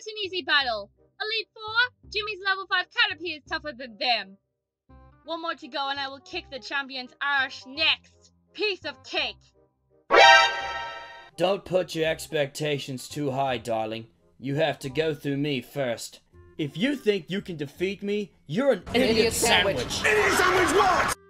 Such an easy battle. Elite 4, Jimmy's level 5 Caterpie is tougher than them. One more to go and I will kick the champion's arse next. Piece of cake. Don't put your expectations too high, darling. You have to go through me first. If you think you can defeat me, you're an idiot sandwich. Idiot sandwich what?